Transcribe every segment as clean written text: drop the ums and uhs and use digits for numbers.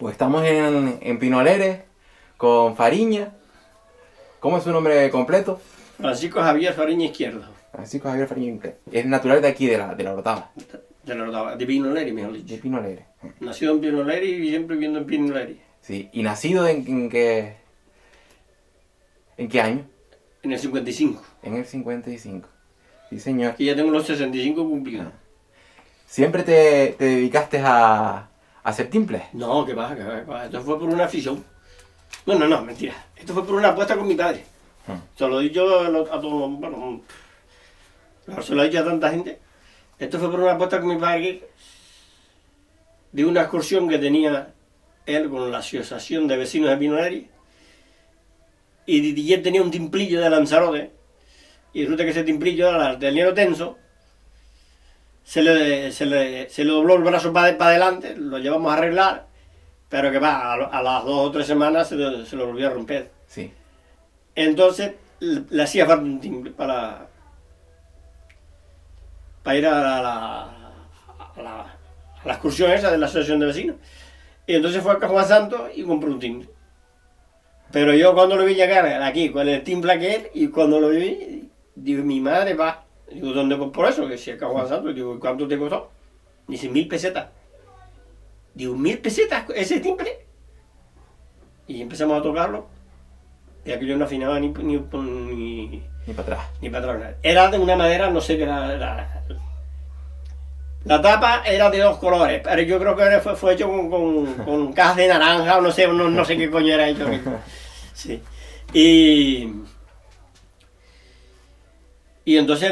Pues estamos en Pinoleres con Fariña. ¿Cómo es su nombre completo? Francisco Javier Fariña Izquierdo. Francisco Javier Fariña. Es natural de aquí, de la Orotava. De Pinoleres, mejor dicho. De Pinoleres. Nacido en Pinoleres y siempre viviendo en Pinoleres. Sí. ¿Y nacido en qué año? En el 55. En el 55. Sí, señor. Y ya tengo los 65 cumplidos. ¿Siempre te dedicaste a hacer timples? No, que va, que va, que va. Esto fue por una afición. No, mentira. Esto fue por una apuesta con mi padre. Se lo he dicho a todos, bueno, se lo he dicho a tanta gente. Esto fue por una apuesta con mi padre de una excursión que tenía él con la Asociación de Vecinos de Pinoleres. Y él tenía un timplillo de Lanzarote. Y resulta que ese timplillo era el arteliero tenso. Se le dobló el brazo para adelante, lo llevamos a arreglar, pero que va, a las 2 o 3 semanas se lo volvió a romper. Sí. Entonces le hacía falta un timbre para ir a la excursión esa de la asociación de vecinos. Y entonces fue a Juan Santos y compró un timbre. Pero yo cuando lo vi llegar aquí con el timbre aquel, y cuando lo vi, digo, mi madre va. Digo, ¿dónde compró eso? Que si acá Juan Santos. Digo, ¿cuánto te costó? Dice, 1000 pesetas. Digo, 1000 pesetas ese timbre. Y empezamos a tocarlo. Y aquello no afinaba ni para atrás. Ni para atrás. Era de una madera, no sé qué era. La tapa era de 2 colores, pero yo creo que fue hecho con cajas de naranja o no sé qué coño era hecho. Sí. Y entonces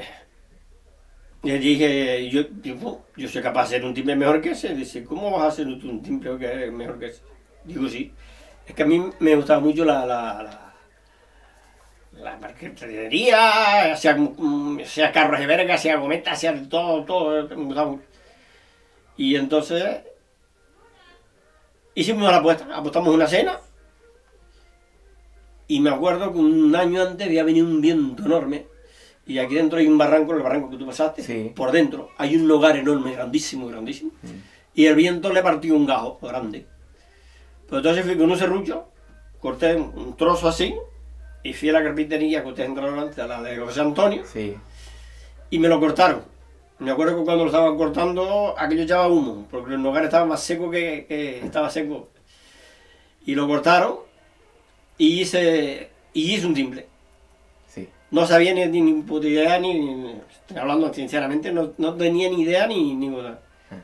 le dije, yo soy capaz de hacer un timbre mejor que ese. Dice, ¿cómo vas a hacer un timbre que es mejor que ese? Digo, sí. Es que a mí me gustaba mucho la marquetería, hacía carros de verga, hacía gometas, hacía todo, me gustaba mucho. Y entonces hicimos la apuesta, apostamos una cena. Y me acuerdo que un año antes había venido un viento enorme. Y aquí dentro hay un barranco, el barranco que tú pasaste, sí. Por dentro hay un hogar enorme, grandísimo. Y el viento le partió un gajo grande. Pues entonces fui con un serrucho, corté un trozo así, y fui a la carpintería que ustedes entraron antes, a la de José Antonio, sí. Y me lo cortaron. Me acuerdo que cuando lo estaban cortando, aquello echaba humo, porque el hogar estaba más seco que estaba seco. Y lo cortaron, y hice un timbre. No sabía ni puta idea, estoy hablando sinceramente, no tenía ni idea ni nada.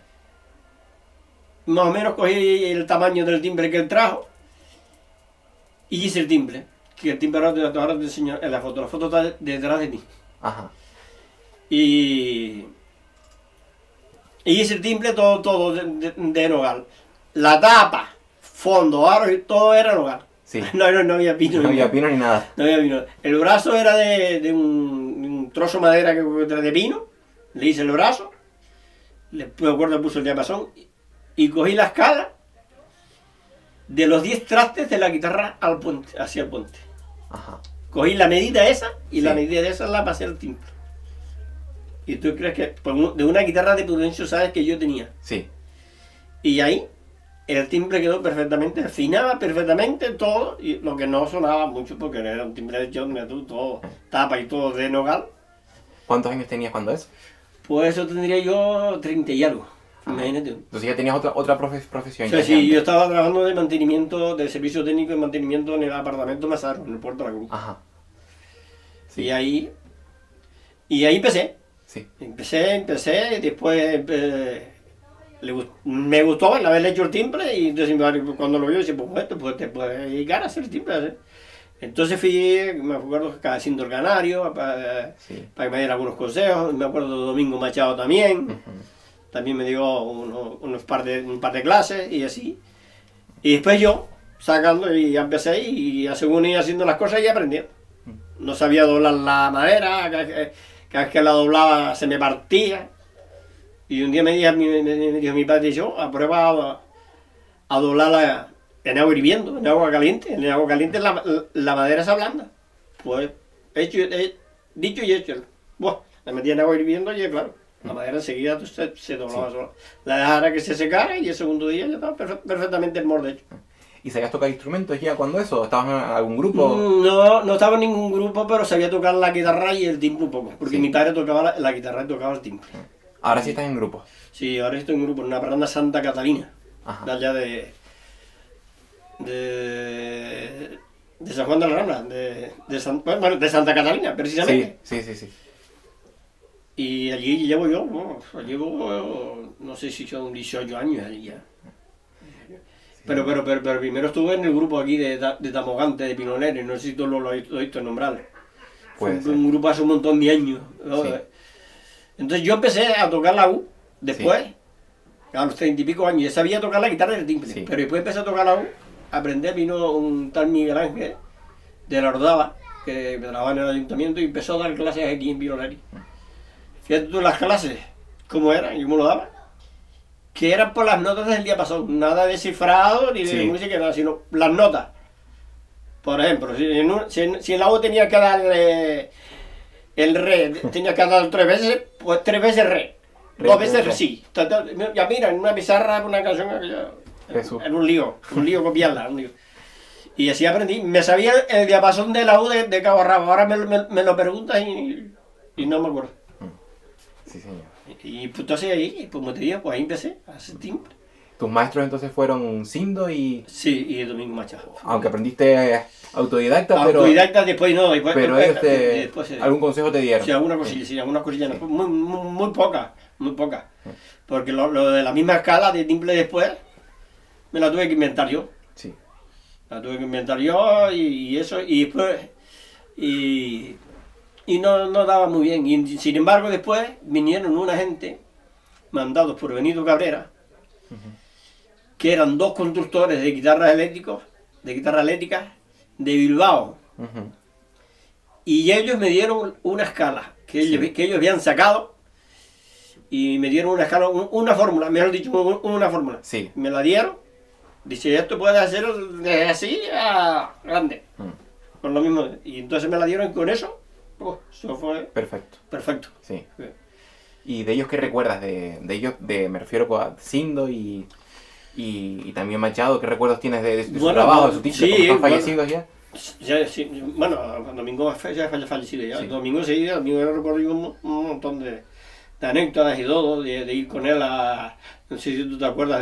Más o menos cogí el tamaño del timbre que él trajo y hice el timbre. Que el timbre ahora te enseño en la foto está detrás de ti. Ajá. Y hice el timbre todo de nogal. La tapa, fondo, aro y todo era nogal. Sí. No había pino. No había pino ni nada. No había pino. El brazo era de un trozo de madera de pino. Le hice el brazo. Me acuerdo que puso el diapasón. Y cogí la escala de los 10 trastes de la guitarra al puente, hacia el puente. Ajá. Cogí la medida esa y sí. La medida de esa la pasé al timbre. Y tú crees que de una guitarra de Prudencio sabes que yo tenía. Sí. Y ahí el timbre quedó perfectamente, afinaba perfectamente todo, y lo que no sonaba mucho porque era un timbre de John, todo tapa y todo de nogal. ¿Cuántos años tenías cuando eso? Pues eso tendría yo 30 y algo, imagínate. Entonces ya tenías otra profesión. Sí, yo estaba trabajando de mantenimiento, de servicio técnico de mantenimiento en el apartamento Mazaro, en el Puerto de la Cruz. Ajá. Sí. Y ahí empecé. Sí. Empecé, y después me gustó el haberle hecho el timbre, y entonces cuando lo vio dice, pues te puedes dedicar a hacer el timbre. Entonces me acuerdo que haciendo el canario para que me diera algunos consejos. Me acuerdo de Domingo Machado también. También me dio un par de clases y así. Y después yo sacando y ya empecé, y según iba haciendo las cosas y aprendí. No sabía doblar la madera, cada vez que la doblaba se me partía. Y un día me dijo mi padre, yo prueba a doblarla en agua hirviendo, en agua caliente. En agua caliente la madera se ablanda. Pues dicho y hecho. Bueno, la metí en agua hirviendo y claro, La madera enseguida se doblaba sola. La dejara que se secara y el segundo día ya estaba perfectamente el molde hecho. ¿Y sabías tocar instrumentos ya cuando eso? ¿Estabas en algún grupo? No, no estaba en ningún grupo, pero sabía tocar la guitarra y el timbre un poco. Porque Sí. mi padre tocaba la guitarra y tocaba el timbre. Ahora sí estás en grupo. Sí, ahora estoy en un grupo, en una parranda Santa Catalina. Ajá. De allá de San Juan de la Rambla, bueno, de Santa Catalina, precisamente. Sí. Y allí llevo yo, bueno, llevo, no sé si son 18 años allí ya. Pero primero estuve en el grupo aquí de Tamogante, de Pinoleres, no sé si tú lo has visto nombrar. Fue Puede ser. un grupo hace un montón de años, ¿no? Sí. Entonces yo empecé a tocar la U, después, a los 30 y pico años, ya sabía tocar la guitarra y el timbre, Sí. pero después empecé a tocar la U, aprendí, vino un tal Miguel Ángel, de la Ordava, que trabajaba en el ayuntamiento y empezó a dar clases aquí en Pinoleres. Fíjate tú las clases, cómo eran y cómo lo daban. Que eran por las notas del diapasón, nada de cifrado ni de Sí. música, nada, sino las notas. Por ejemplo, si en la U tenía que darle el re, tenía que dar 3 veces, pues 3 veces re, Re, 2 veces re. sí. Ya mira, en una pizarra, una canción, Jesús. era un lío copiarla, un lío. Y así aprendí, me sabía el diapasón de la U de cabo a rabo, ahora me lo preguntas y no me acuerdo. Sí, señor. Y pues entonces ahí, pues como te digo, pues ahí empecé a hacer timbre. Tus maestros entonces fueron Sindo y... Sí, y Domingo Machado. Aunque aprendiste autodidacta, pero... Autodidacta después no, después, Pero ellos después, algún consejo te dieron. Sí, alguna cosilla, no, muy poca, muy poca. Porque lo de la misma escala de timbre después, me la tuve que inventar yo. Sí. La tuve que inventar yo y eso, y después, y no daba muy bien. Y sin embargo después vinieron una gente, mandados por Benito Cabrera, que eran 2 constructores de guitarras eléctricas, de Bilbao. Ujú. Y ellos me dieron una escala que ellos habían sacado y me dieron una escala, una fórmula, mejor dicho, una fórmula. Sí. Me la dieron, dice, esto puede hacer de así a grande, con lo mismo. Y entonces me la dieron y con eso, eso fue Perfecto. perfecto. Sí. ¿Y de ellos qué recuerdas? De ellos, me refiero a Sindo y también Machado, ¿qué recuerdos tienes de su Bueno, trabajo, de su timbre? sí, ¿Cómo están bueno. fallecidos ya? Ya, sí, bueno, Domingo ya ha fallecido ya. Sí. Domingo yo recuerdo yo un montón de anécdotas y todo, de ir con él a, no sé si tú te acuerdas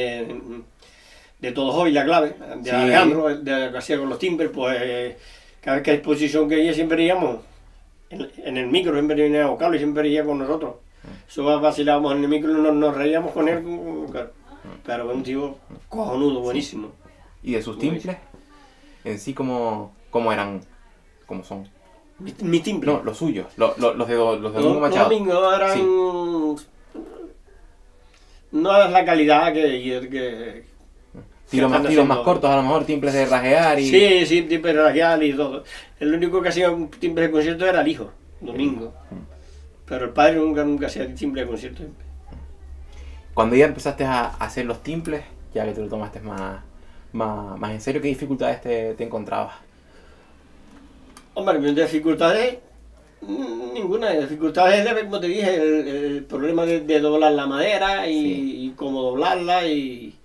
de Todo Hoy la clave, de Sí. Alejandro, de lo que hacía con los timbres, pues cada vez que hay exposición que ella siempre íbamos en el micro, siempre venía a buscarlo y siempre iba con nosotros. Eso vacilábamos en el micro y nos reíamos con él, claro. Pero un tío cojonudo, buenísimo. ¿Y de sus timbres? En sí, ¿cómo eran? ¿Cómo son? Mi timbre. No, los suyos, los de Domingo Los Machado. domingos eran... Sí. No es la calidad que Tiros están más haciendo. cortos, a lo mejor timbres de rajear y... Sí, timbre radial y todo. El único que hacía un timbre de concierto era el hijo, Domingo. Pero el padre nunca hacía timbre de concierto. Cuando ya empezaste a hacer los timbres, ya que te lo tomaste más en serio, ¿qué dificultades te encontrabas? Hombre, mis dificultades, ninguna. Dificultades, como te dije, el problema de doblar la madera y cómo doblarla y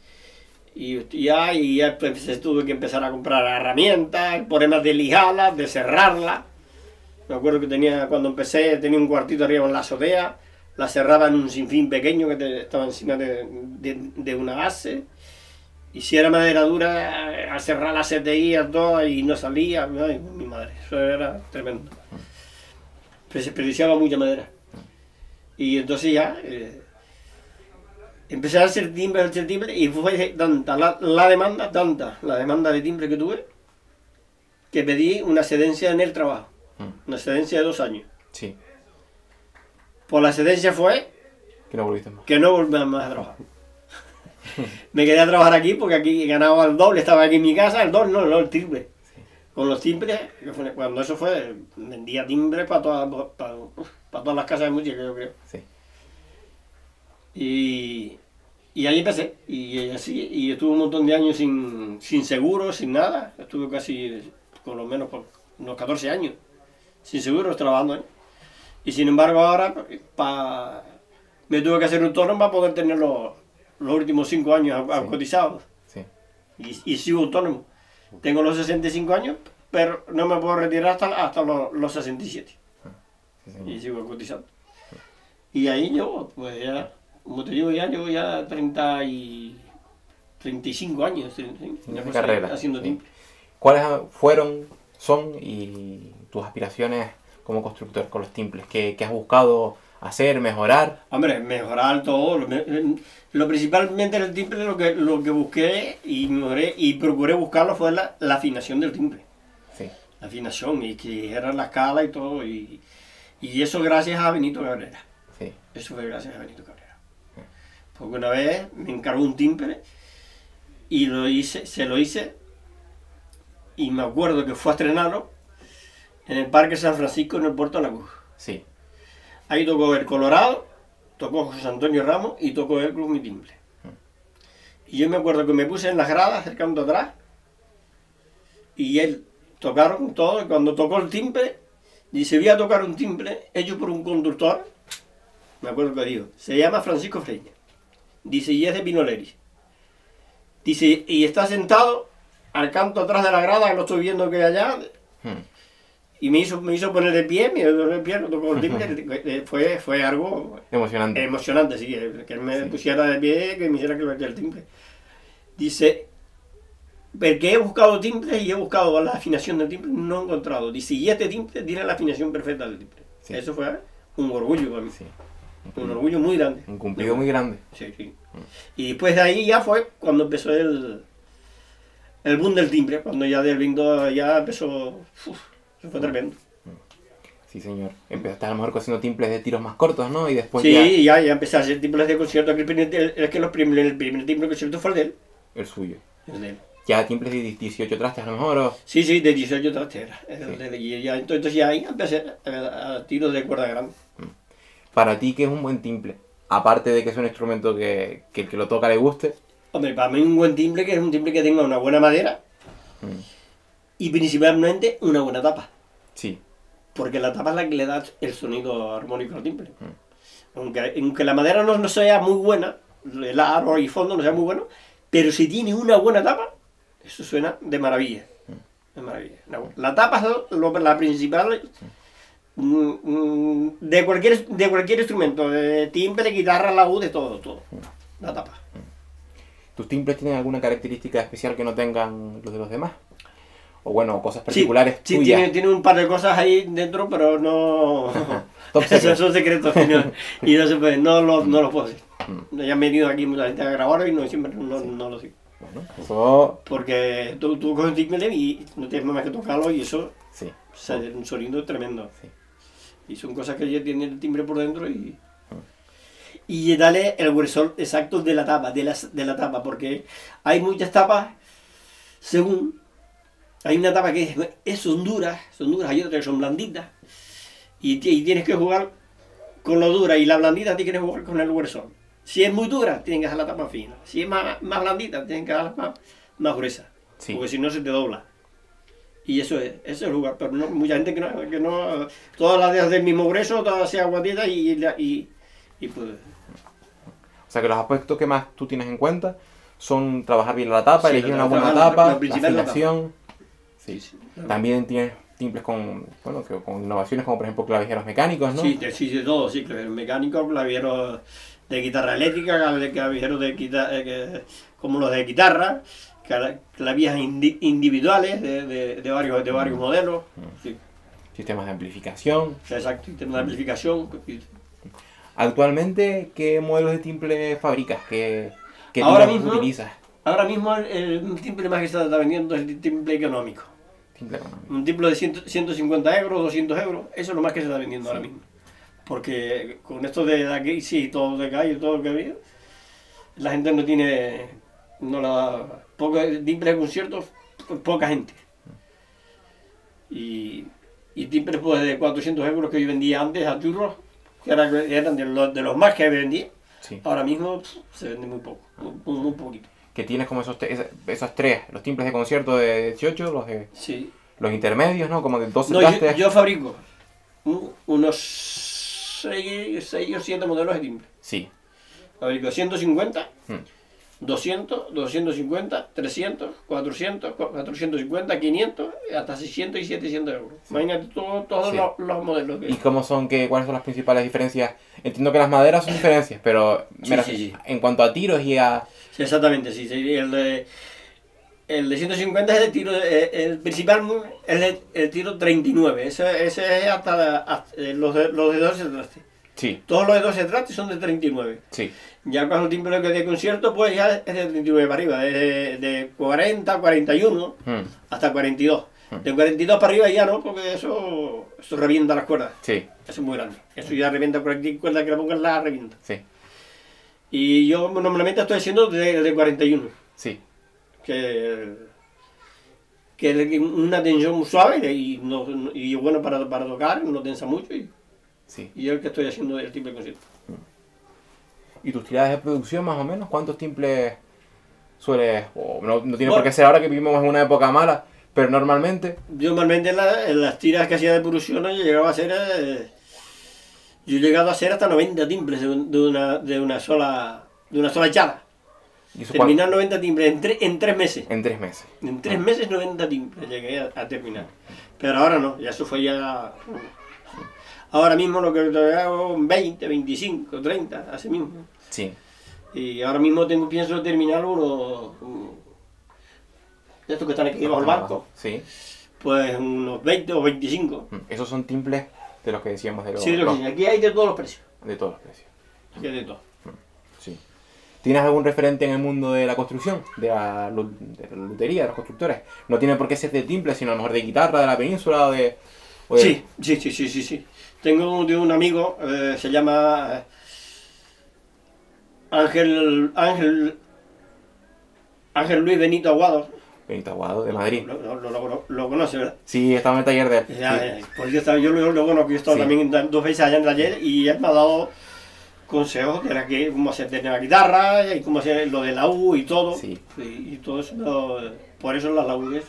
ya pues, tuve que empezar a comprar herramientas, problemas de lijarla, de cerrarla. Me acuerdo que cuando empecé tenía un cuartito arriba en la azotea, la cerraba en un sinfín pequeño que estaba encima de una base. Y si era madera dura, al cerrar la CTI todo y no salía, ay, mi madre, eso era tremendo. Pero se desperdiciaba mucha madera. Y entonces ya empecé a hacer timbre y fue tanta la demanda de timbre que tuve, que pedí una excedencia en el trabajo, una excedencia de 2 años. Sí, Por la excedencia fue que no volviste más. que no volví más a trabajar. Me quedé a trabajar aquí porque aquí ganaba el doble, estaba aquí en mi casa, el doble, no, el triple. Con los timbres, cuando eso fue, vendía timbres para todas las casas de música, yo creo. Sí. Y ahí empecé, y así, y estuve un montón de años sin seguro, sin nada. Estuve casi, por lo menos, por unos 14 años sin seguro trabajando. Y sin embargo ahora, para me tuve que hacer autónomo para poder tener los últimos 5 años cotizados. Sí. Y sigo autónomo. Tengo los 65 años, pero no me puedo retirar hasta los 67. Sí, y sigo cotizando. Y ahí yo, pues ya, como te digo, ya llevo ya 35 años de carrera, haciendo timbre. ¿Cuáles son y tus aspiraciones como constructor con los timbres? ¿Qué has buscado hacer, mejorar? Hombre, mejorar todo. Lo principalmente en el timbre lo que busqué y mejoré y procuré buscarlo fue la afinación del timbre. Sí. La afinación y que era la escala y todo. Y eso gracias a Benito Cabrera. Sí. Eso fue gracias a Benito Cabrera. Porque una vez me encargó un timbre y se lo hice y me acuerdo que fue a estrenarlo en el Parque San Francisco en el Puerto de la Cruz. Sí. Ahí tocó el Colorado, tocó José Antonio Ramos y tocó el Club Mi Timbre. Y yo me acuerdo que me puse en las gradas, cercando atrás, y él tocaron todo, y cuando tocó el timbre, dice, voy a tocar un timbre hecho por un conductor, me acuerdo que dijo, se llama Francisco Freña. Dice, y es de Pinoleri. Dice, y está sentado al canto atrás de la grada, que lo estoy viendo que hay allá, y me hizo poner de pie, lo tocó el timbre, fue algo emocionante, sí, que él me pusiera de pie, que me hiciera que el timbre. Dice, porque he buscado timbres y he buscado la afinación del timbre, no he encontrado. Dice, y este timbre tiene la afinación perfecta del timbre. Sí. Eso fue un orgullo para mí. Sí. Un orgullo muy grande. Un cumplido muy grande. Sí, sí. Y después de ahí ya fue cuando empezó el boom del timbre, cuando ya del Vindo ya empezó, eso fue tremendo. Sí, señor. Empezaste a lo mejor haciendo timbres de tiros más cortos, ¿no? Y después sí, ya empecé a hacer timbres de concierto. El primer timbre de concierto fue el de él. El suyo. El de él. ¿Ya timbres de 18 trastes a lo mejor? ¿O? Sí, de 18 trastes era. Sí. Y ya, entonces ya ahí empecé a tiros de cuerda grande. Para ti, ¿qué es un buen timbre? Aparte de que es un instrumento que el que lo toca le guste. Hombre, para mí un buen timbre que es un timbre que tenga una buena madera y principalmente una buena tapa. Sí. Porque la tapa es la que le da el sonido armónico al timbre. Aunque la madera no sea muy buena, el aro y fondo no sea muy bueno, pero si tiene una buena tapa, eso suena de maravilla. De maravilla. La tapa es la principal de cualquier instrumento, de timbre, guitarra, laúd, de todo. La tapa. ¿Tus timbres tienen alguna característica especial que no tengan los de los demás? O bueno, cosas particulares tuyas. Sí, tiene un par de cosas ahí dentro, pero no... Esos son secretos y no se pueden, no los puedo decir. Ya han venido aquí mucha gente a grabar y siempre no lo digo. Bueno, eso... Porque tú coges un timbre y no tienes más que tocarlo y eso sale un sonido tremendo. Sí. Y son cosas que ya tiene el timbre por dentro y darle el gruesor exacto de la tapa, de la tapa, porque hay muchas tapas según... Hay una tapa que son duras, hay otras que son blanditas. Y tienes que jugar con lo dura y la blandita tienes que jugar con el gruesor. Si es muy dura, tienes que dejar la tapa fina. Si es más blandita, tienes que dejarla más gruesa. Sí. Porque si no se te dobla. Y eso es el lugar. Pero no, mucha gente que no todas las dejas del mismo grueso, todas sean aguaditas y pues... O sea que los aspectos que más tú tienes en cuenta son trabajar bien la tapa, elegir una buena tapa, la afinación. Sí. También tienes timbres con innovaciones como por ejemplo clavijeros mecánicos, ¿no? Sí, de todo, sí, clavijeros mecánicos, clavijeros de guitarra eléctrica, clavijeros como los de guitarra, clavijas individuales de varios modelos. Sí. Sistemas de amplificación. Exacto, sistemas de amplificación. Actualmente, ¿qué modelos de timbre fabricas? ¿Qué utilizas? Ahora mismo el timbre más que se está vendiendo es el timbre económico. Un timbre de 150 euros, 200 euros, eso es lo más que se está vendiendo ahora mismo. Porque con esto de la crisis y todo de calle, todo lo que ha habido, la gente poco timbre de conciertos, poca gente. Y timbres pues, de 400 euros que yo vendía antes a churros, que eran de los más que vendía, ahora mismo se vende muy poco, muy poquito. Que tienes como esos tres, los timbres de concierto de 18, los intermedios, ¿no? Como de 12 trastes. Yo fabrico unos 6 o 7 modelos de timbre. Sí. Fabrico 150, 200, 250, 300, 400, 450, 500, hasta 600 y 700 euros. Sí. Imagínate todos los modelos. ¿Y cómo son, cuáles son las principales diferencias? Entiendo que las maderas son diferencias, pero sí. En cuanto a tiros y a... Sí, exactamente, sí. El de 150 es el tiro, el principal es el tiro 39. Ese es hasta los de 12 trastes. Sí. Todos los de 12 trastes son de 39. Sí. Ya cuando el timbre que de concierto, pues ya es de 39 para arriba, de 40, 41 hasta 42. De 42 para arriba ya no, porque eso revienta las cuerdas. Sí. Eso es muy grande. Eso ya revienta cualquier cuerda que la pongas, la revienta. Sí. Y yo normalmente estoy haciendo de 41. Sí. Que es una tensión muy suave y bueno para tocar, no tensa mucho. Sí. Y es el que estoy haciendo el timbre concierto. ¿Y tus tiradas de producción más o menos? ¿Cuántos timbres sueles...? No tiene por qué ser ahora que vivimos en una época mala, pero normalmente... Yo normalmente en las tiras que hacía de producción yo llegaba a hacer... yo he llegado a hacer hasta 90 timbres de una sola echada. Terminar 90 timbres en 3 meses. En 3 meses. En 3 meses 90 timbres llegué a terminar. Pero ahora no, ya eso fue ya... Ahora mismo lo que hago 20, 25, 30, así mismo. Sí. Y ahora mismo pienso terminar uno de estos que están aquí debajo del banco. Sí. Pues unos 20 o 25. Esos son timbres de los que decíamos de los... Sí, aquí hay de todos los precios. De todos los precios. Aquí hay de todo. Sí. ¿Tienes algún referente en el mundo de la construcción? De la lutería, de los constructores. No tiene por qué ser de timbre, sino a lo mejor de guitarra, de la península o de... Sí. Tengo de un amigo, se llama Ángel Luis Benito Aguado. Benito Aguado, de Madrid. Lo conoce, ¿verdad? Sí, estaba en el taller de él. Pues yo lo conozco, yo he estado también 2 veces allá en el taller y él me ha dado consejos de cómo hacer la guitarra y cómo hacer lo de la U y todo. Sí. Y todo eso, por eso las laúdes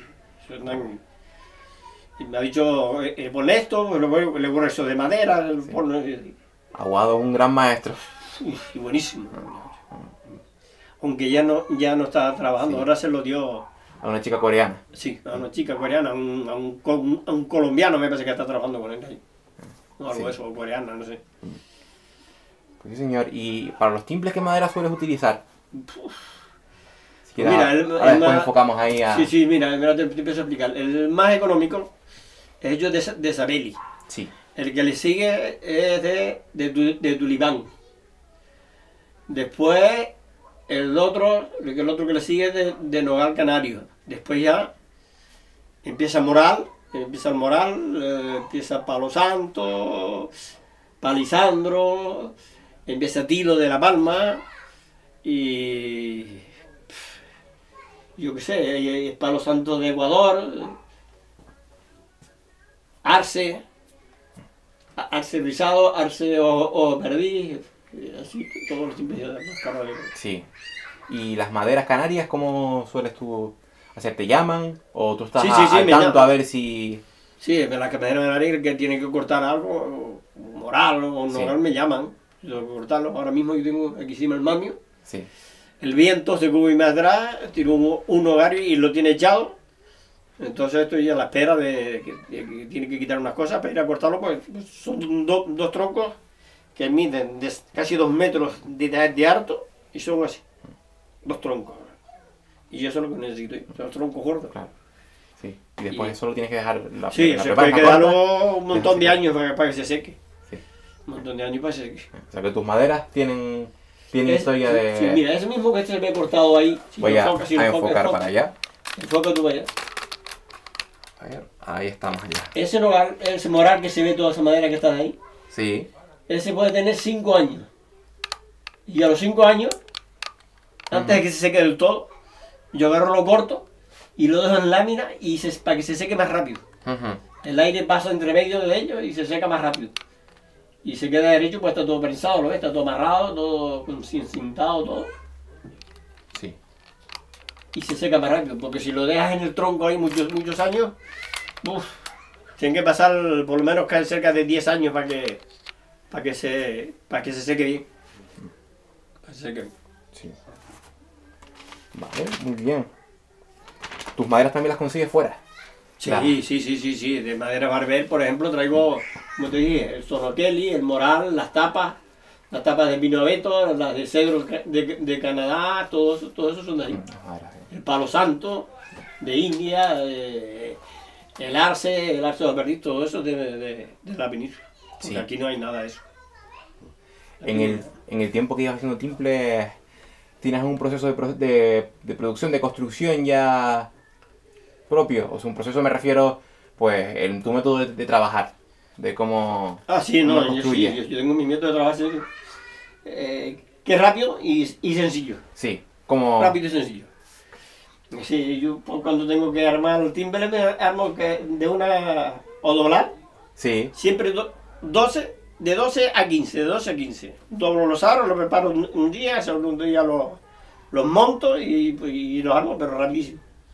y me ha dicho, ponle esto, le pongo eso de madera. Aguado es un gran maestro. Y buenísimo. Aunque ya no está trabajando, ahora se lo dio... A una chica coreana. Sí, a una chica coreana, a un colombiano me parece que está trabajando con él ahí. O algo de eso, o coreana, no sé. Pues sí, señor. ¿Y para los timbres qué madera sueles utilizar? Si quieres, mira, después enfocamos ahí a... Sí, mira, te empiezo a explicar. El más económico es hecho de Sabeli. Sí. El que le sigue es de Tulipán. Después, el otro que le sigue es de Nogal Canario. Después ya empieza Moral, empieza Palo Santo, Palisandro, empieza Tilo de La Palma y... yo qué sé, Palo Santo de Ecuador, Arce Rizado, Arce o Perdiz, así todos los timbres más caros. Sí. ¿Y las maderas canarias cómo sueles tú hacer? ¿Te llaman? ¿O tú estás al tanto a ver si...? Sí, las maderas canarias que tienen que cortar algo, Moral o Nogal me llaman, yo tengo que cortarlo. Ahora mismo yo tengo aquí encima el mamio. Sí. El viento se cubre más atrás, tiro un hogar y lo tiene echado. Entonces estoy a la espera de que tiene que quitar unas cosas para ir a cortarlo, pues son dos troncos que miden casi 2 metros de alto y son así, 2 troncos. Y eso es lo que necesito, son los troncos gordos. Claro. Sí. Y después eso lo tienes que dejar sí, eso hay que dejarlo un montón de años para que se seque. Sí. Un montón de años para que se seque. O sea que tus maderas tienen historia de... Sí, mira, ese mismo que se me he cortado ahí. Voy a enfocar para allá. Enfoca tú para allá. A ver, ahí estamos allá. Ese moral que se ve toda esa madera que está ahí. Sí. Ese puede tener 5 años. Y a los 5 años, antes de que se seque del todo, yo agarro lo corto y lo dejo en lámina para que se seque más rápido. El aire pasa entre medio de ellos y se seca más rápido. Y se queda derecho, pues está todo prensado, ¿lo ves? Está todo amarrado, todo cintado, todo. Sí. Y se seca más rápido, porque si lo dejas en el tronco ahí muchos años, tienen que pasar por lo menos cerca de 10 años para que para que se seque bien. Para que se seque bien. Sí. Vale, muy bien. ¿Tus maderas también las consigues fuera? Sí, claro. Sí. De madera Barber, por ejemplo, traigo, como te dije, el Sonokeli, el Moral, las tapas de pino abeto, las de cedro de Canadá, todo eso son de ahí. El Palo Santo, de India, el arce de Valperdís, todo eso de la península. Porque sí. Aquí no hay nada de eso. En el tiempo que ibas haciendo timples, ¿tienes un proceso de producción, de construcción ya propio? O sea, un proceso me refiero, pues, en tu método de trabajar, de cómo yo tengo mi método de trabajar que es rápido y sencillo. Sí, como... Rápido y sencillo. Sí, yo cuando tengo que armar el timbre me armo de una o doblar. Sí. Siempre de 12 a 15. Doblo los aros, los preparo un día, sobre un día los monto y los armo, pero rapidísimo.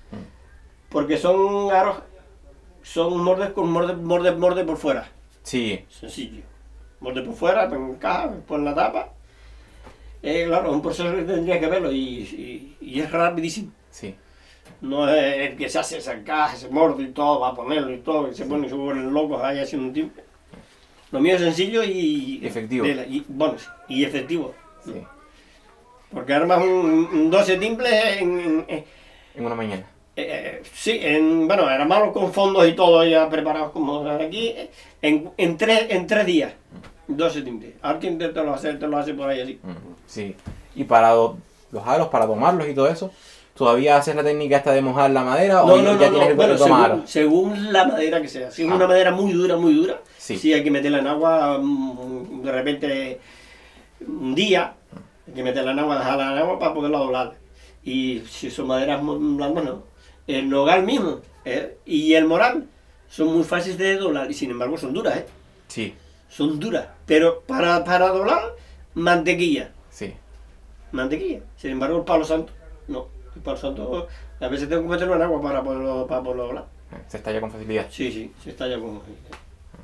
Porque son aros, son mordes con morde por fuera. Sí. Sencillo. Morde por fuera, encaja, pon la tapa. Claro, es un proceso que tendría que verlo y es rapidísimo. Sí. No es el que se hace, se encaja, se morde y todo, va a ponerlo y todo, y se ponen locos ahí haciendo un tiempo. Lo mío es sencillo y efectivo. Y efectivo. Sí. Porque armas un 12 timples en una mañana. Sí, armarlos con fondos y todo ya preparados como aquí, en 3 días. 12 timples. Ahora quien te lo hace por ahí así. Sí. Y para los aros, para domarlos y todo eso, ¿todavía haces la técnica esta de mojar la madera o ya tienes el tomar? Según la madera que sea. Si es una madera muy dura, sí hay que meterla en agua de repente un día, hay que meterla en agua, dejarla en agua para poderla doblar. Y si son maderas blandas, no. El nogal mismo y el moral son muy fáciles de doblar y sin embargo son duras, Sí. Son duras, pero para doblar, mantequilla. Sí. Mantequilla. Sin embargo el palo santo, no. El palo santo, a veces tengo que meterlo en agua para poderlo doblar. Se estalla con facilidad. Sí, se estalla con facilidad.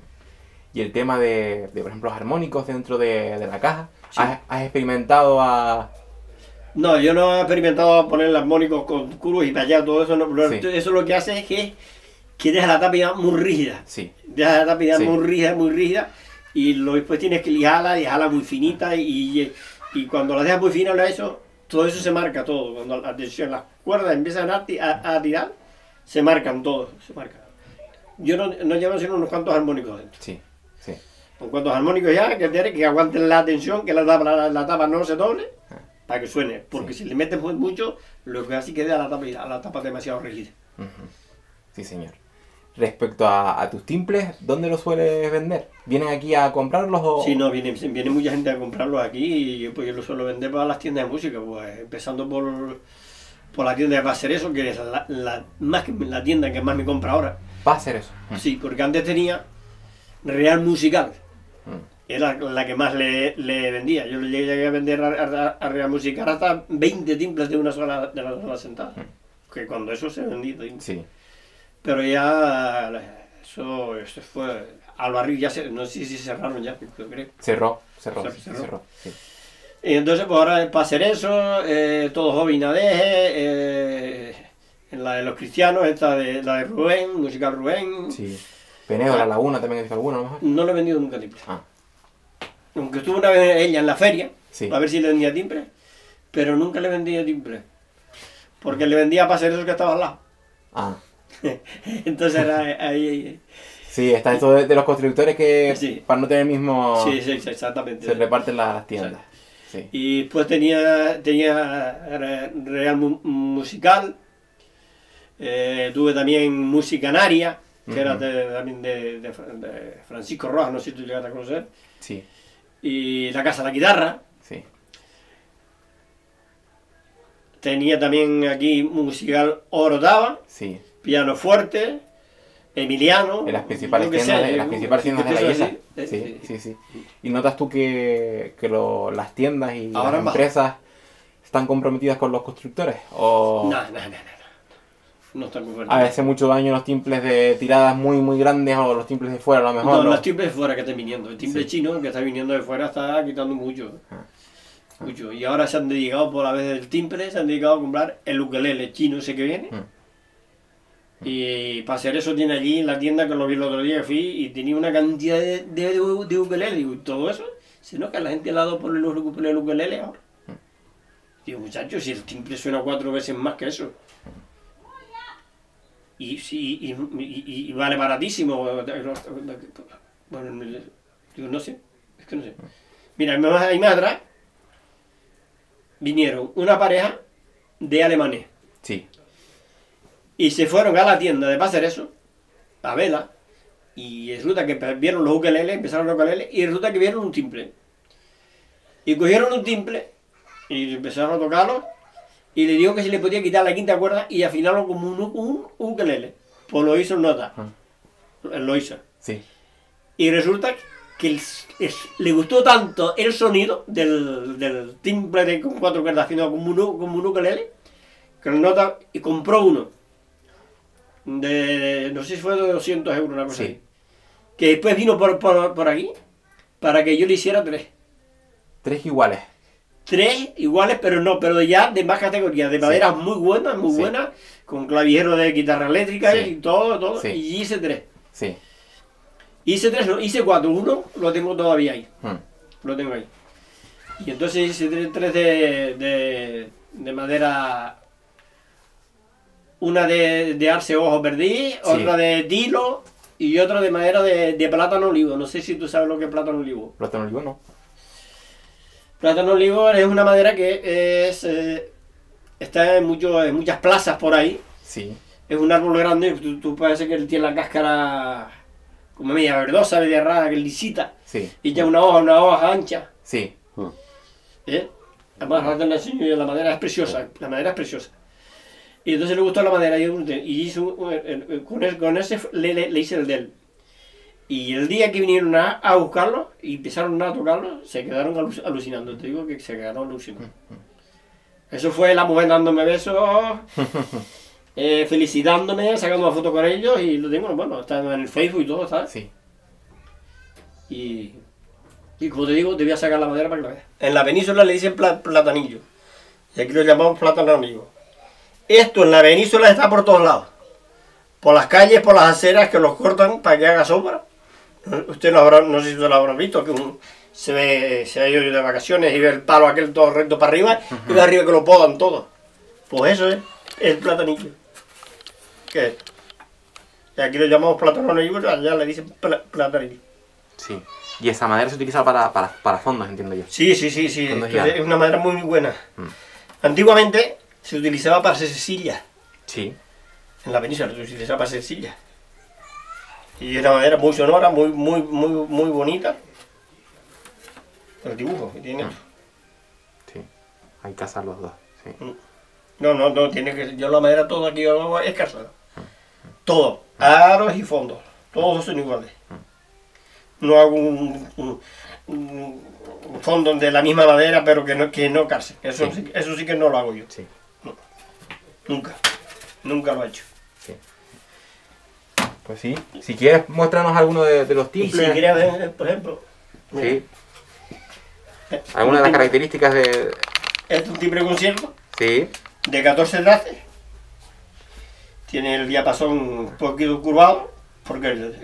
Y el tema de por ejemplo, los armónicos dentro de la caja, sí. ¿Has experimentado a...? No, yo no he experimentado poner armónicos con curvos y tallar todo eso. No, sí. Eso lo que hace es que deja la tapa muy rígida. Sí. Deja la tapa muy rígida. Y después tienes que lijarla muy finita. Y cuando la dejas muy fina, todo eso se marca todo. Cuando las cuerdas empiezan a tirar, se marcan todos. Yo no llevo sino unos cuantos armónicos dentro. Sí. Con cuantos armónicos ya, que aguanten la tensión, que la tapa no se doble. Para que suene, porque si le metes mucho, lo que hace queda la tapa demasiado rígida. Sí, señor. Respecto a tus timples, ¿dónde los sueles vender? ¿Vienen aquí a comprarlos o...? Sí, no, viene mucha gente a comprarlos aquí y pues yo los suelo vender para las tiendas de música, pues empezando por la tienda de Pasereso, que es la tienda que más me compra ahora. ¿Pasereso? Sí, porque antes tenía Real Musical. Era la que más le vendía. Yo le llegué a vender a Real Musical hasta 20 timples de una sola sentada. Que cuando eso se vendía. Sí. Pero ya eso fue al barril, ya no sé si cerraron ya, creo. Cerró. Sí. Y entonces pues ahora para hacer eso, todo Hobby Nadeje, en la de los cristianos, la de Rubén, Musical Rubén. Sí. Peneo, La Laguna también he visto alguna, a lo mejor. No le he vendido nunca timbre. Aunque estuvo una vez ella en la feria, sí. A ver si le vendía timbre, pero nunca le vendía timbre. Porque le vendía para hacer eso que estaba al lado. Entonces era ahí. Sí, está esto de los constructores que sí. Para no tener el mismo... Sí, exactamente. Se reparten las tiendas. Sí. Y después tenía Real Musical, tuve también Música Canaria, que era también de Francisco Rojas, no sé si tú llegaste a conocer. Sí. Y La Casa de la Guitarra. Sí. Tenía también aquí Musical Orotava. Sí. Piano Fuerte, Emiliano. En las principales tiendas de la belleza. Sí. ¿Y notas tú que las tiendas y las empresas están comprometidas con los constructores? ¿O... No. No están convertidos. Hace mucho daño los timples de tiradas muy grandes o los timples de fuera a lo mejor. No, los timples de fuera que están viniendo. El timple chino que está viniendo de fuera está quitando mucho. Mucho. Y ahora se han dedicado, por la vez del timple, se han dedicado a comprar el ukelele chino ese que viene. Y para hacer eso tiene allí en la tienda, que lo vi el otro día que fui, y tenía una cantidad de ukelele. Digo, todo eso, sino que a la gente le ha dado por el ukelele ahora. Digo, muchachos, si el timple suena 4 veces más que eso. Y vale baratísimo. Bueno, digo, no sé, es que no sé. Mira, ahí más atrás vinieron una pareja de alemanes. Sí. Y se fueron a la tienda de hacer eso, a verla, y resulta que vieron los ukeleles, empezaron los ukeleles, y resulta que vieron un timple. Y cogieron un timple, y empezaron a tocarlo, y le dijo que se le podía quitar la quinta cuerda y afinarlo como un ukelele. Pues lo hizo en nota. Lo hizo. Sí. Y resulta que le gustó tanto el sonido del timple con 4 cuerdas afinado como un ukelele, que lo nota y compró uno. No sé si fue de 200 euros, una cosa así. Que después vino por aquí para que yo le hiciera 3. 3 iguales. 3 iguales, pero ya de más categoría, de maderas muy buenas, con clavijero de guitarra eléctrica y todo, y hice 3. Sí. Hice 3, no, hice 4, uno lo tengo todavía ahí. Lo tengo ahí. Y entonces hice 3 de madera. Una de arce ojo verdí, otra de tilo y otra de madera de plátano olivo. No sé si tú sabes lo que es plátano olivo. Plátano olivo no. Plátano olivo es una madera que está en muchas plazas por ahí. Sí. Es un árbol grande, tú parece que él tiene la cáscara como media verdosa, media rara, que es lisita. Sí. Y tiene una hoja ancha. Sí. Además, la madera es preciosa, Y entonces le gustó la madera y hizo con ese le hice el de él. Y el día que vinieron a buscarlo y empezaron a tocarlo, se quedaron alucinando. Te digo que se quedaron alucinando. Eso fue la mujer dándome besos, felicitándome, sacando una foto con ellos y lo tengo, bueno, está en el Facebook y todo, ¿sabes? Sí. Y como te digo, te voy a sacar la madera para que la veas. En la península le dicen platanillo. Y aquí lo llamamos plátano amigo. Esto en la península está por todos lados. Por las calles, por las aceras que los cortan para que haga sombra. Usted no sé si usted lo habrá visto, que se ha ido de vacaciones y ve el palo aquel todo recto para arriba y de arriba que lo podan todo. Pues eso es el platanillo. ¿Qué es? Y aquí lo llamamos plátano amigo, allá le dicen platanillo. Sí. Y esa madera se utiliza para fondos, entiendo yo. Sí. Es una madera muy buena. Antiguamente se utilizaba para hacer sillas. Sí. En la península se utilizaba para hacer sillas. Y es una madera muy sonora, muy bonita. El dibujo que tiene. Sí. Hay que cazar los dos. Sí. No, tiene que. Yo la madera toda aquí abajo es casada. Todo. Aros y fondos. Todos son iguales. No hago un fondo de la misma madera, pero que no calce. Eso sí que no lo hago yo. Sí. No. Nunca lo he hecho. Sí. Pues sí. Si quieres, muéstranos alguno de los timples. Y si quieres ver, por ejemplo. Sí. ¿Alguna de las características de...? Este es un timbre concierto. Sí. De 14 trastes. Tiene el diapasón un poquito curvado. Porque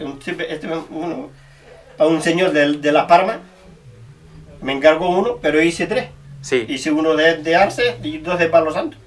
a un señor de Las Palmas me encargó uno, pero hice 3. Sí. Hice uno de arce y 2 de palo santo.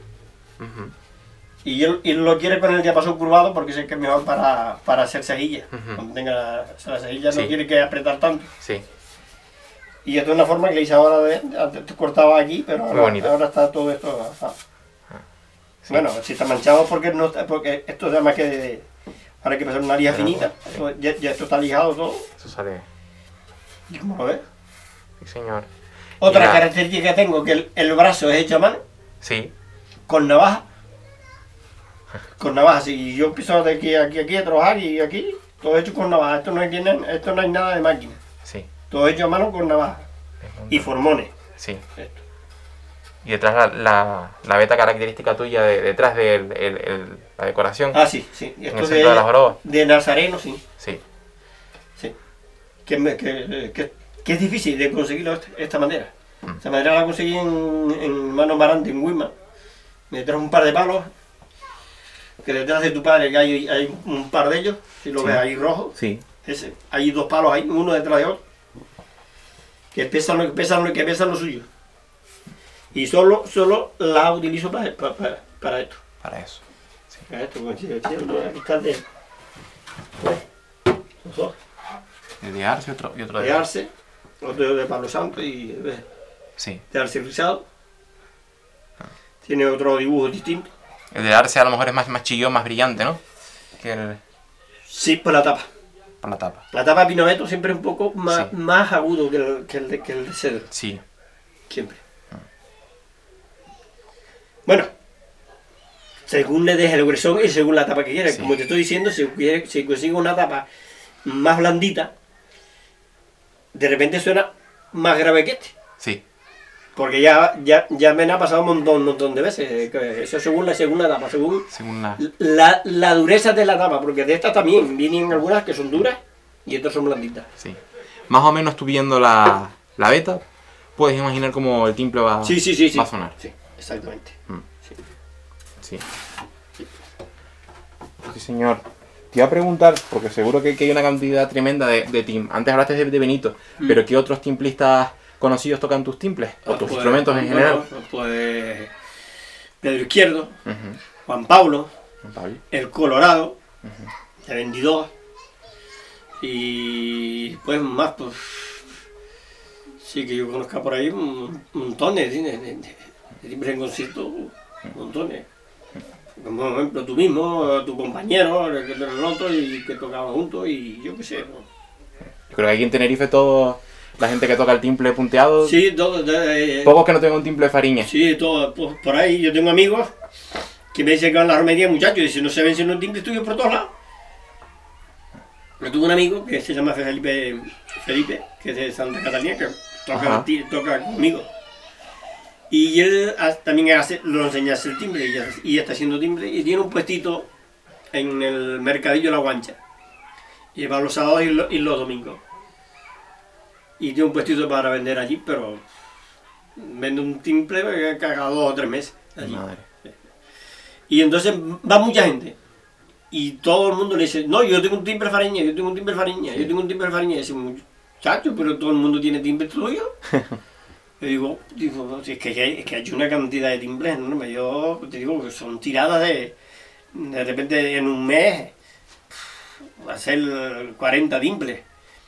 Y él lo quiere con el diapasón curvado porque sé que es mejor para hacer cejillas. Cuando tenga la cejilla no quiere que apretar tanto. Sí. Y esto es una forma que le hice ahora antes cortaba aquí, pero ahora está todo esto. Sí. Bueno, si está manchado porque esto es más que ahora hay que pasar una lija finita. Ya esto está lijado todo. Eso sale. ¿Y cómo lo ves? Sí, señor. Otra característica que tengo, que el brazo es hecho a mano. Sí. Con navaja. Con navaja, si yo empiezo de aquí a trabajar y aquí, todo hecho con navaja. Esto no hay nada de máquina. Sí. Todo hecho a mano con navaja. Y formones. Sí. Esto. Y detrás la veta característica tuya detrás de la decoración. Ah, sí, sí. Esto en el centro de las jorobas. De Nazareno, sí. Sí. Sí. Que es difícil de conseguirlo de esta manera. Esta manera la conseguí en Mano Marante, en Wima. Me trajo un par de palos. Que detrás de tu padre hay un par de ellos. Si lo ves ahí rojo. Sí. Hay dos palos ahí, uno detrás de otro. Que pesan lo suyo. Y solo la utilizo para esto. Para eso. Sí. Para esto, aquí está el de... Los dos. El de Arce y otro de Arce, otro de Palo Santo y sí. De Arce rizado. Tiene otro dibujo distinto. El de Arce a lo mejor es más chillón, más brillante, ¿no? Que el... Sí, por la tapa. Por la tapa. La tapa de Pinoveto siempre es un poco más agudo que el de cedro. Sí. Siempre. Bueno, según le deje el gruesón y según la tapa que quieras. Sí. Como te estoy diciendo, si consigo una tapa más blandita, de repente suena más grave que este. Sí. Porque ya me ha pasado un montón de veces. Eso según la tapa, según la dureza de la tapa. Porque de estas también vienen algunas que son duras y otras son blanditas. Sí. Más o menos tú viendo la beta, puedes imaginar cómo el timple va a sonar. Sí, exactamente. Sí. Sí, señor. Te iba a preguntar, porque seguro que hay una cantidad tremenda de tim. Antes hablaste de Benito, pero ¿qué otros timplistas conocidos tocan tus timples? ¿O tus instrumentos en general? Pues Pedro Izquierdo, Juan Pablo, El Colorado, el 22 y pues más, pues sí que yo conozca por ahí montones de timbres en concierto, montones. Como por ejemplo tú mismo, tu compañero, el otro y que tocaban juntos y yo qué sé. ¿No? Yo creo que aquí en Tenerife todo, la gente que toca el timple punteado, sí, todo, pocos que no tengan un timple de fariña. Sí, todo, pues, por ahí yo tengo amigos que me dicen que van a la romería, muchachos, y si no se ven si no timple tuyos por todos lados. Yo tuve un amigo que se llama Felipe, que es de Santa Catalina, que toca conmigo. Y él también lo enseña a hacer timbre y está haciendo timbre y tiene un puestito en el mercadillo de La Guancha. Y va los sábados y los domingos. Y tiene un puestito para vender allí, pero vende un timbre cada 2 o 3 meses allí. Madre. Y entonces va mucha gente. Y todo el mundo le dice, no, yo tengo un timbre fareña, yo tengo un timbre fareña, yo tengo un timbre fareña. Y dice, muchacho, pero todo el mundo tiene timbre tuyo. Yo digo, es que hay una cantidad de timbres enorme. Yo te digo que son tiradas de repente en un mes, va a ser 40 timbres.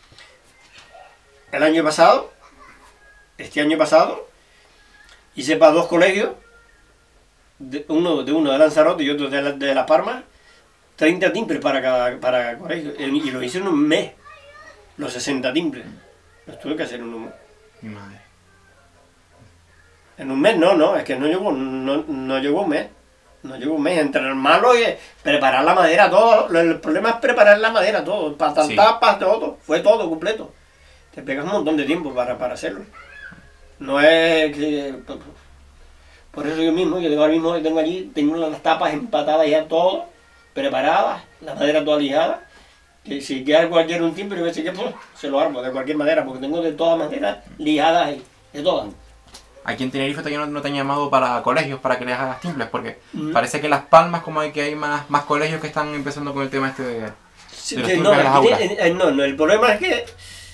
Este año pasado, hice para 2 colegios, uno de Lanzarote y otro de Las Palmas, 30 timbres para cada colegio. Y lo hice en un mes, los 60 timbres. Los tuve que hacer en un mes. Madre. En un mes no, es que no llegó un mes. No llegó un mes, entre el malo y preparar la madera, todo. El problema es preparar la madera, todo. Para tapas, todo. Fue todo completo. Te pegas un montón de tiempo para hacerlo. No es que... Por eso yo ahora mismo tengo allí, tengo las tapas empatadas ya todo, preparadas, la madera toda lijada. Que si queda cualquier un timbre, se lo armo de cualquier madera, porque tengo de todas maneras lijadas ahí, de todas. Aquí en Tenerife todavía no te han llamado para colegios para que les hagas timbres, porque parece que en Las Palmas como hay más colegios que están empezando con el tema este de los timbres de las aulas. No, el problema es que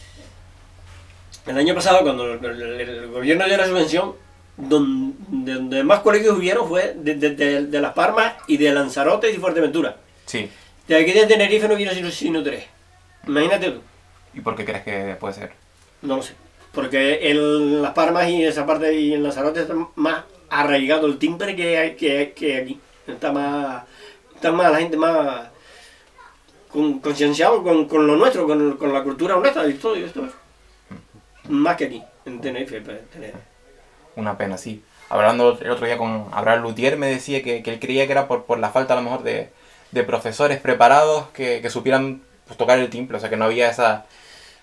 el año pasado cuando el gobierno dio la subvención, donde más colegios hubieron fue de Las Palmas y de Lanzarote y Fuerteventura. Sí. De aquí de Tenerife no hubieron sino 3. Imagínate tú. ¿Y por qué crees que puede ser? No lo sé. Porque en Las Palmas y esa parte y en Lanzarote está más arraigado el timbre que aquí. Está más la gente más concienciado con lo nuestro, con la cultura nuestra y todo esto. Más que aquí, en Tenerife. Una pena, sí. Hablando el otro día con Abraham Lutier, me decía que él creía que era por la falta a lo mejor de profesores preparados que supieran pues, tocar el timbre, o sea que no había esa...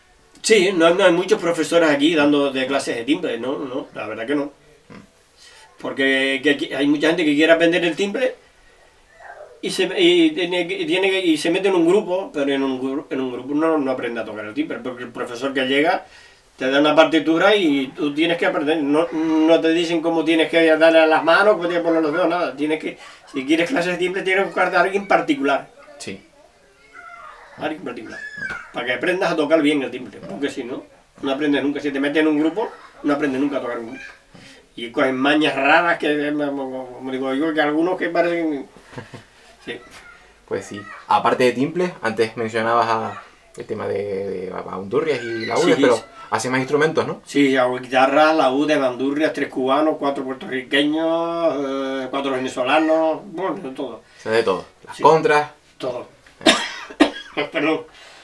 Sí, no hay muchos profesores aquí dando de clases de timbre, no, la verdad que no. Porque hay mucha gente que quiere aprender el timbre y se mete en un grupo, pero en un grupo no aprende a tocar el timbre, porque el profesor que llega te da una partitura y tú tienes que aprender. No te dicen cómo tienes que darle a las manos, cómo tienes que poner los dedos, nada. Si quieres clases de timbre, tienes que buscar a alguien particular. Sí. Alguien particular. Para que aprendas a tocar bien el timbre, porque si no aprendes nunca. Si te metes en un grupo, no aprendes nunca a tocar un grupo. Y con mañas raras que, como digo yo, que algunos que parecen... Sí. Pues sí. Aparte de timbres, antes mencionabas el tema de bandurrias y laúdes, sí, pero hace más instrumentos, ¿no? Sí, hago guitarras, laúdes, bandurrias, 3 cubanos, 4 puertorriqueños, 4 venezolanos, bueno, de todo. O sea, de todo. Las contras. Todo. Perdón.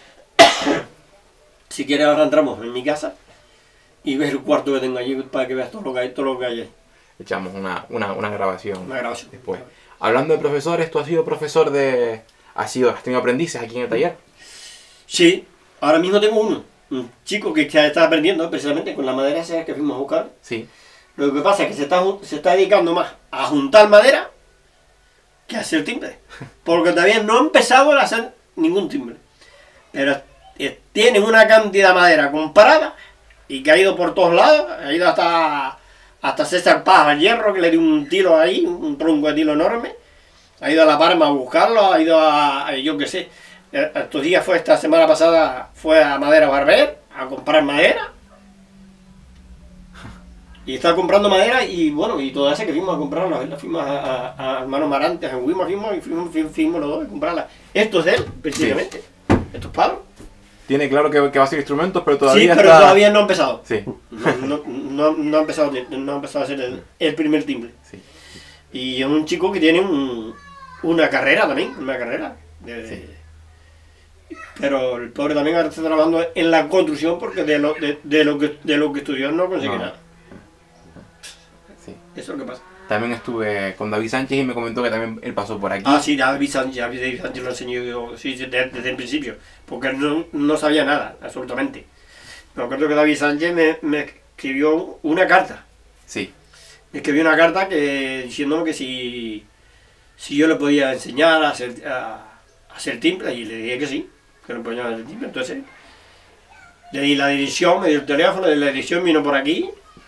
Si quieres ahora entramos en mi casa y ves el cuarto que tengo allí para que veas todo lo que hay. Echamos una grabación. Una grabación. Después. Hablando de profesores, ¿tú has sido profesor de... ¿Has tenido aprendices aquí en el taller? Sí, ahora mismo tengo un chico que está aprendiendo precisamente con la madera esa que fuimos a buscar. Sí. Lo que pasa es que se está dedicando más a juntar madera que a hacer timbre. Porque todavía no ha empezado a hacer ningún timbre. Pero tienen una cantidad de madera comparada y que ha ido por todos lados. Ha ido hasta César Paz al Hierro, que le dio un tiro ahí, un tronco de tiro enorme. Ha ido a La Palma a buscarlo, ha ido a yo qué sé. Estos días esta semana pasada fue a Madera Barber a comprar madera. Y está comprando madera y bueno, y toda esa que fuimos a comprarla, la fuimos a Hermanos Marantes, en Huima fuimos los dos a comprarla. Esto es de él, precisamente. Sí. Estos palos. Tiene claro que va a ser instrumentos, pero todavía sí, pero todavía no ha empezado. Sí. No ha empezado a hacer el primer timbre. Sí. Y es un chico que tiene una carrera también, Sí. Pero el pobre también ahora está trabajando en la construcción porque de lo que estudió no consigue nada. Sí. Eso es lo que pasa. También estuve con David Sánchez y me comentó que también él pasó por aquí. Ah, sí, David Sánchez lo enseñó yo, sí, desde el principio, porque él no sabía nada, absolutamente. Me acuerdo que David Sánchez me escribió una carta. Sí. Me escribió una carta diciéndome que si yo le podía enseñar a hacer timbre, y le dije que sí, que no podía hacer timbre. Entonces le di la dirección, me dio el teléfono, de la dirección vino por aquí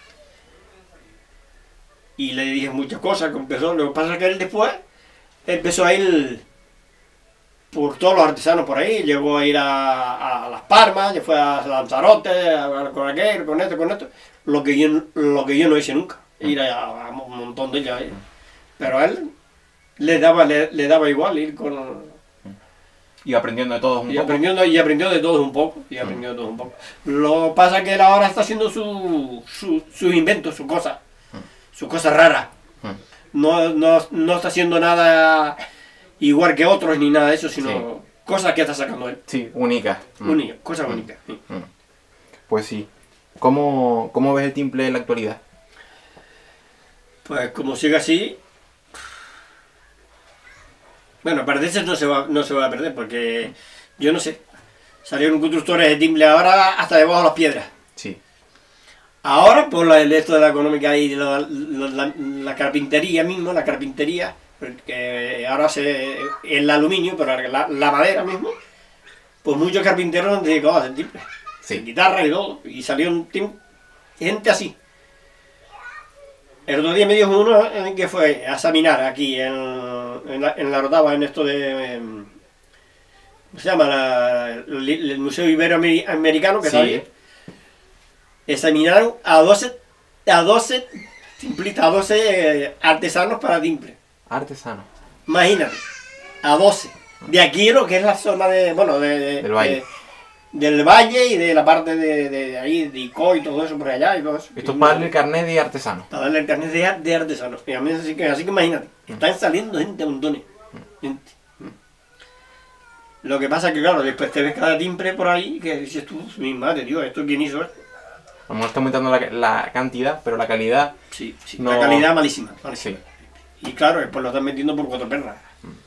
y le dije muchas cosas que empezó. Lo que pasa es que él después empezó a ir por todos los artesanos por ahí, llegó a ir a Las Palmas, ya fue a Lanzarote, con aquel, con esto, lo que yo no hice nunca, ir a un montón de ellas. Pero a él le daba igual ir con... Y aprendiendo de todos un poco. Aprendió de todos un poco. Lo que pasa es que él ahora está haciendo sus inventos, sus cosas raras. No está haciendo nada igual que otros ni nada de eso, sino cosas que está sacando él. Sí, únicas. Cosas únicas. Sí. Pues sí. ¿Cómo ves el timbre en la actualidad? Pues como sigue así... Bueno, perderse no se va a perder, porque yo no sé. Salieron constructores de timbre ahora hasta debajo de las piedras. Sí. Ahora, por esto de la económica y la carpintería mismo, porque ahora el aluminio, pero la madera mismo, pues muchos carpinteros han dedicado a hacer timbre. Sí. Guitarra y todo, y salieron gente así. El otro día me dijo uno que fue a examinar aquí en la Rotava, en esto de... ¿cómo se llama? El Museo Iberoamericano, que está ahí. Examinaron a 12 timplistas, a 12 artesanos para timbre. Artesanos. Imagínate, a 12. De aquí lo que es la zona del Valle. Del Valle y de la parte de ahí, de Icó y todo eso por allá y todo eso. Esto es para darle el carnet de artesano. Para darle el carnet de artesano. Y a mí así que imagínate, están saliendo gente a montones. Gente. Lo que pasa es que claro, después te ves cada timbre por ahí que dices tú, mi madre, Dios, ¿esto quién hizo esto? A lo mejor está aumentando la cantidad, pero la calidad... Sí, no... La calidad malísima. Sí. Y claro, después lo están vendiendo por 4 perras.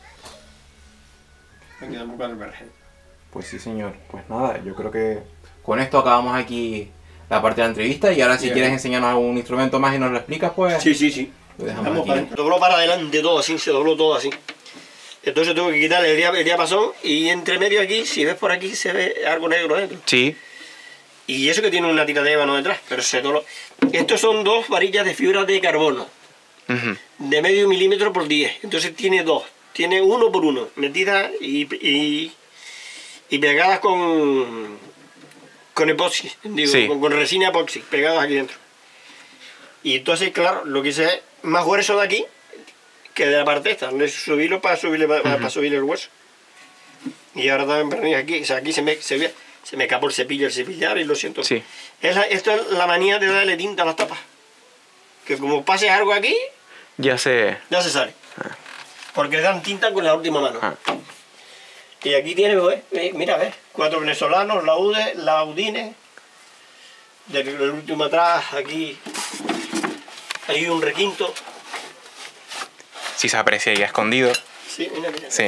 Vendiendo por 4 perras. Pues sí, señor. Pues nada, yo creo que con esto acabamos aquí la parte de la entrevista y ahora si quieres enseñarnos algún instrumento más y nos lo explicas, pues... Sí. Dobló para adelante todo así, se dobló todo así. Entonces tuve que quitarle el diapasón y entre medio aquí, si ves por aquí, se ve algo negro dentro. Sí. Y eso que tiene una tira de ébano detrás, pero se dobló. Estos son 2 varillas de fibra de carbono, de medio milímetro por 10. Entonces tiene 2, tiene 1 por 1, metidas y pegadas con epoxi, digo, sí. con resina epoxi, pegadas aquí dentro. Y entonces, claro, lo que hice es más grueso de aquí que de la parte esta, subirlo para subirle, para subirle el hueso. Y ahora también aquí, o sea, aquí se me escapó el cepillo, el cepillar y lo siento. Sí. Esto es la manía de darle tinta a las tapas. Que como pases algo aquí, ya se sale. Porque dan tinta con la última mano. Y aquí tiene, mira, ves, 4 venezolanos, laudines. Del último atrás, aquí hay un requinto. Sí se aprecia ahí escondido. Sí, mira. Sí.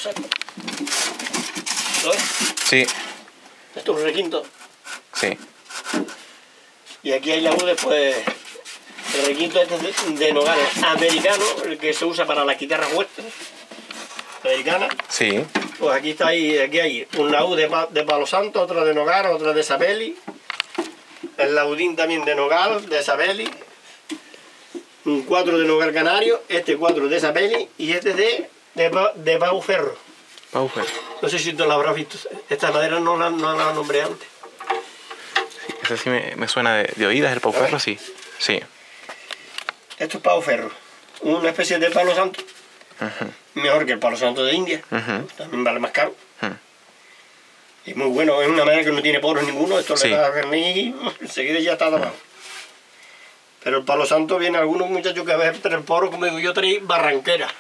¿Lo ves? Sí. Esto es un requinto. Sí. Y aquí hay laudes, pues, el requinto este de nogal americano, el que se usa para las guitarras western americanas. Sí. Pues aquí está aquí hay un laúd de palo santo, otro de nogal, otro de sabeli. El laudín también de nogal, de sabeli. Un 4 de nogal canario, este 4 de sabeli y este de pau ferro. Pau ferro. No sé si tú lo habrás visto. Esta madera no la nombré antes. Sí, esa sí me suena de oídas, el pau ferro, sí. Sí. Esto es pau ferro. Una especie de palo santo. Mejor que el palo santo de India. También vale más caro. Y muy bueno, es una madera que no tiene poros ninguno. Esto le da verniz y enseguida ya está tapado. Pero el palo santo viene algunos muchachos que a veces traen poros, como digo yo, traen barranquera.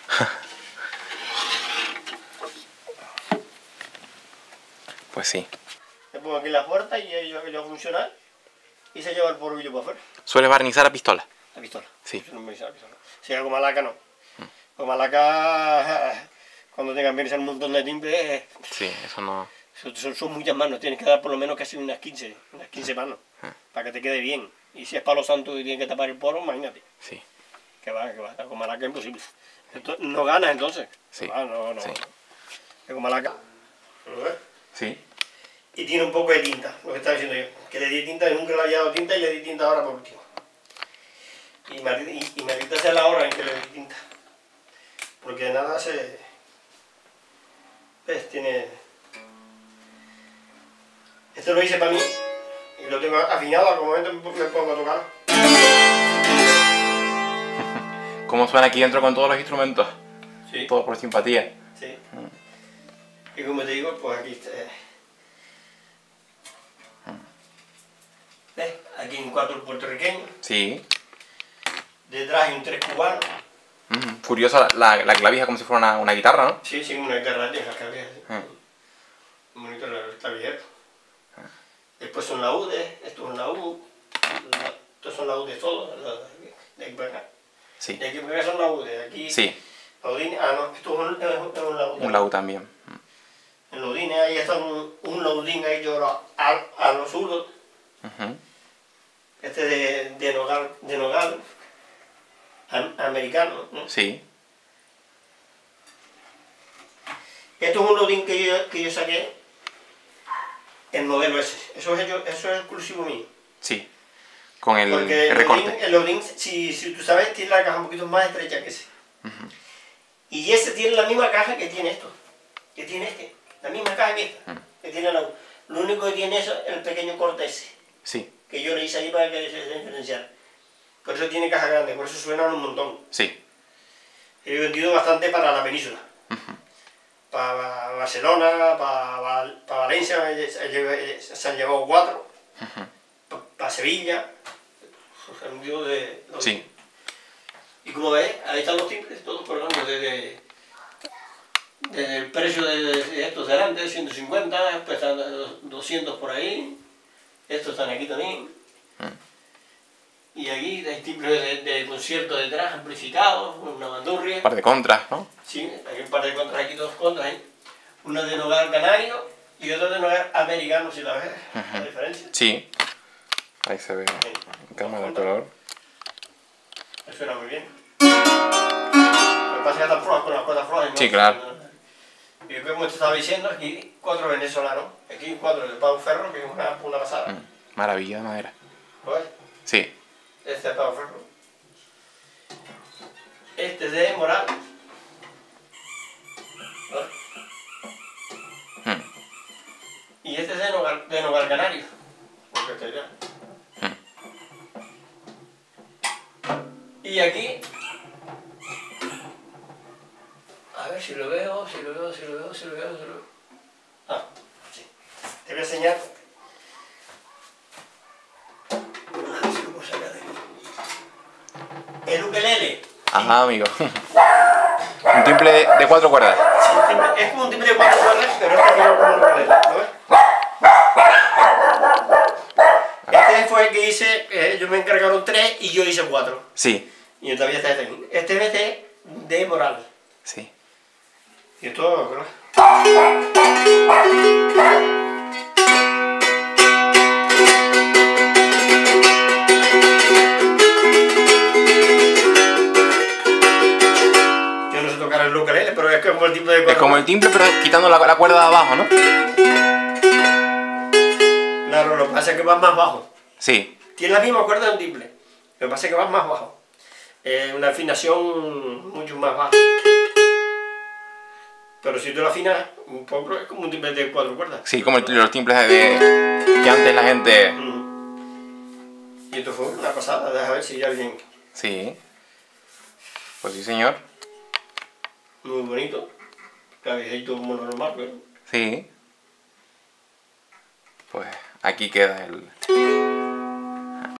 Pues sí. Le pongo aquí la puerta y ello va a funcionar y se lleva el polvillo para afuera. ¿Sueles barnizar a pistola? A pistola. Sí. No me a pistola. Si hago malaca, no. Con malaca, cuando tengas que un montón de timbre... Sí, eso no... Son muchas manos, tienes que dar por lo menos casi unas 15 manos, para que te quede bien. Y si es palo santo y tienes que tapar el poro, imagínate. Sí. Que va, con malaca es imposible. Entonces, no ganas entonces. Sí. No. Sí. Con malaca. ¿Lo ves? Sí. Y tiene un poco de tinta, lo que estaba diciendo yo. Que le di tinta, nunca le había dado tinta y le di tinta ahora por último. Y maldita sea la hora en que le di tinta. Porque de nada se... ¿Ves? Tiene... Esto lo hice para mí. Y lo tengo afinado, al momento me pongo a tocar. ¿Cómo suena aquí dentro con todos los instrumentos? Sí. Todo por simpatía. Sí. Y como te digo, pues aquí está. ¿Ves? Aquí hay un 4 puertorriqueño. Sí. Detrás hay un 3 cubano. Curiosa la clavija, como si fuera una guitarra, ¿no? Sí, una guitarra de la clavija. Un bonito el clavijero. Después son laúdes, esto es un laúd. Estos son laúdes todos, de aquí para acá. Sí. De aquí para acá son laúdes. Aquí. Sí. Laudines, no, esto es un laúd. Un laúd también. En laudines ahí está un laudín ahí yo a los zurdos. Este de nogal americano, ¿no? Sí. Esto es un laudín que yo saqué, el modelo ese. Eso es exclusivo mío. Sí. Con el recorte. El laudín, si tú sabes, tiene la caja un poquito más estrecha que ese. Y ese tiene la misma caja que tiene esto. Que tiene este. La misma caja que esta. Que tiene lo único que tiene eso es el pequeño corte ese. Sí. Que yo le hice ahí para que se diferenciara. Por eso tiene caja grande, por eso suenan un montón. Sí. He vendido bastante para la península. Para Barcelona, para Valencia se han llevado 4. Para Sevilla. Se han vendido de... Sí. Y como veis, ahí están los timbres, todos colgando desde el precio de estos de delante, 150, después están 200 por ahí. Estos están aquí también. Y aquí hay timbres de concierto detrás, amplificados, una bandurria. Un par de contras, ¿no? Sí, hay un par de contras aquí, 2 contras. Una de nogal canario y otra de nogal americano, si la ves, la diferencia. Sí. Ahí se ve en cámara el color. Suena muy bien. que pasa es que están flojas con las cuerdas flojas. Sí, claro. Y como te estaba diciendo, aquí 4 venezolanos, aquí 4 de Pau Ferro, que es una pasada. Maravilla de madera. ¿Ves? Sí. Este es Pau Ferro. Este es de Moral. ¿Ves? Y este es de Nogal Canario. Porque este ya. Y aquí, a ver si lo veo. Ah, sí. Te voy a enseñar. A ver si lo puedo sacar de aquí. El ukelele. Ajá, amigo. Un timbre de 4 cuerdas. Sí, es como un timbre de 4 cuerdas, pero este no es como un ukelele. ¿Lo ves? Este fue el que hice, yo me encargaron 3 y yo hice 4. Sí. Y todavía está este aquí. Este es de Moral. Sí. Y esto, ¿verdad? Yo no sé tocar el ukelele, pero es como el timbre de 4. Es como el timbre, pero quitando la cuerda de abajo, ¿no? Claro, lo que pasa es que va más bajo. Sí. Tiene la misma cuerda de un timbre. Lo que pasa es que va más bajo. Una afinación mucho más baja. Pero si tú lo afinas un poco, es como un timbre de 4 cuerdas. Sí, como los timbres que antes la gente... Y esto fue una pasada, deja ver si ya alguien... Sí. Pues sí, señor. Muy bonito. Cabecito como normal, pero... Sí. Pues aquí queda el...